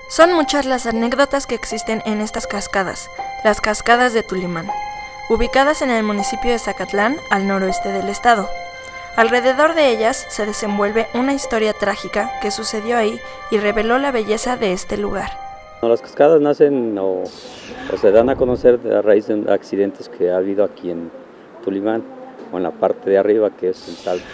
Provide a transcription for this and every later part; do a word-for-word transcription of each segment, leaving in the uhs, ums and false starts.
Son muchas las anécdotas que existen en estas cascadas, las cascadas de Tulimán, ubicadas en el municipio de Zacatlán, al noroeste del estado. Alrededor de ellas se desenvuelve una historia trágica que sucedió ahí y reveló la belleza de este lugar. Las cascadas nacen o, o se dan a conocer a raíz de accidentes que ha habido aquí en Tulimán, o en la parte de arriba, que es el Salto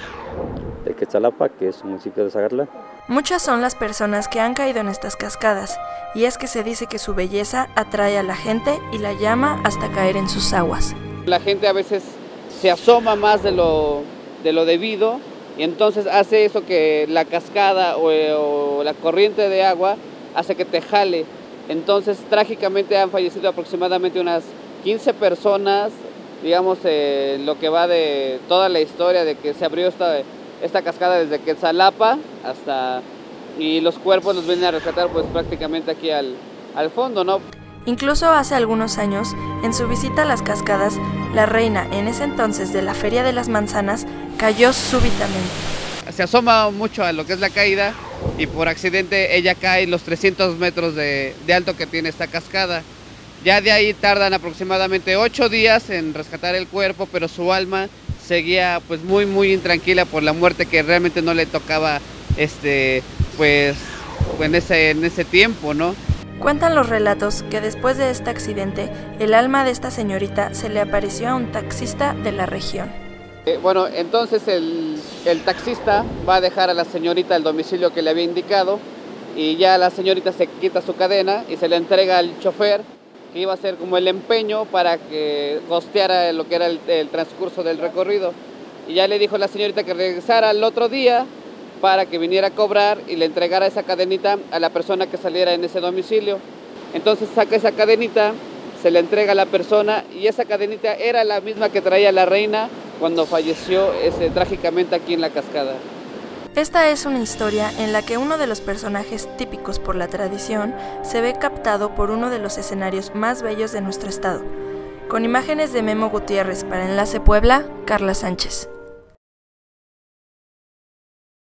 de Quetzalapa, que es un municipio de Zacatlán. Muchas son las personas que han caído en estas cascadas, y es que se dice que su belleza atrae a la gente y la llama hasta caer en sus aguas. La gente a veces se asoma más de lo, de lo debido, y entonces hace eso que la cascada o, o la corriente de agua hace que te jale. Entonces trágicamente han fallecido aproximadamente unas quince personas, digamos, eh, lo que va de toda la historia de que se abrió esta, esta cascada desde Quetzalapa hasta, y los cuerpos los vienen a rescatar pues prácticamente aquí al, al fondo, ¿no? Incluso hace algunos años, en su visita a las cascadas, la reina, en ese entonces de la Feria de las Manzanas, cayó súbitamente. Se asoma mucho a lo que es la caída y por accidente ella cae los trescientos metros de, de alto que tiene esta cascada. Ya de ahí tardan aproximadamente ocho días en rescatar el cuerpo, pero su alma seguía pues muy muy intranquila por la muerte que realmente no le tocaba este pues en ese, en ese tiempo, ¿no? Cuentan los relatos que después de este accidente, el alma de esta señorita se le apareció a un taxista de la región. Eh, bueno, entonces el, el taxista va a dejar a la señorita el domicilio que le había indicado y ya la señorita se quita su cadena y se le entrega al chofer, que iba a ser como el empeño para que costeara lo que era el, el transcurso del recorrido. Y ya le dijo a la señorita que regresara al otro día para que viniera a cobrar y le entregara esa cadenita a la persona que saliera en ese domicilio. Entonces saca esa cadenita, se le entrega a la persona y esa cadenita era la misma que traía la reina cuando falleció ese, trágicamente aquí en la cascada. Esta es una historia en la que uno de los personajes típicos por la tradición se ve captado por uno de los escenarios más bellos de nuestro estado. Con imágenes de Memo Gutiérrez para Enlace Puebla, Carla Sánchez.